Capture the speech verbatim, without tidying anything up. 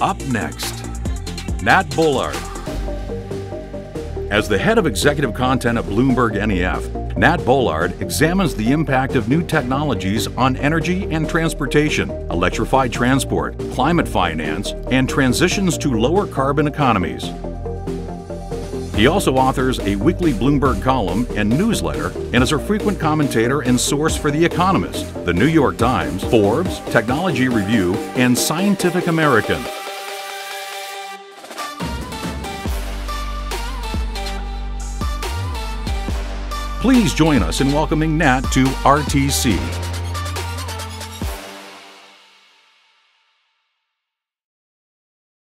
Up next, Nat Bullard. As the head of executive content at Bloomberg N E F, Nat Bullard examines the impact of new technologies on energy and transportation, electrified transport, climate finance, and transitions to lower carbon economies. He also authors a weekly Bloomberg column and newsletter and is a frequent commentator and source for The Economist, The New York Times, Forbes, Technology Review, and Scientific American. Please join us in welcoming Nat to R T C.